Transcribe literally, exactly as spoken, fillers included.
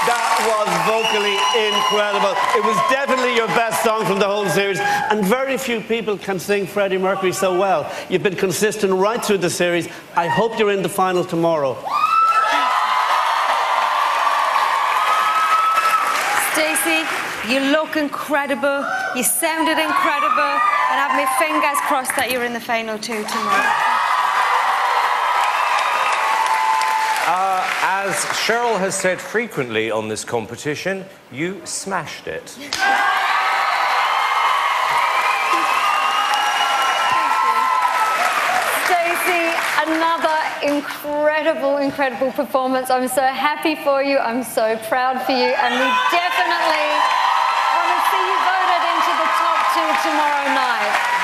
That was vocally incredible. It was definitely your best song from the whole series, and very few people can sing Freddie Mercury so well. You've been consistent right through the series. I hope you're in the final tomorrow. Stacey, you look incredible, you sounded incredible, and I have my fingers crossed that you're in the final too tomorrow. Uh, as Cheryl has said frequently on this competition, you smashed it. Stacey, another incredible, incredible performance. I'm so happy for you. I'm so proud for you. And we definitely want to see you voted into the top two tomorrow night.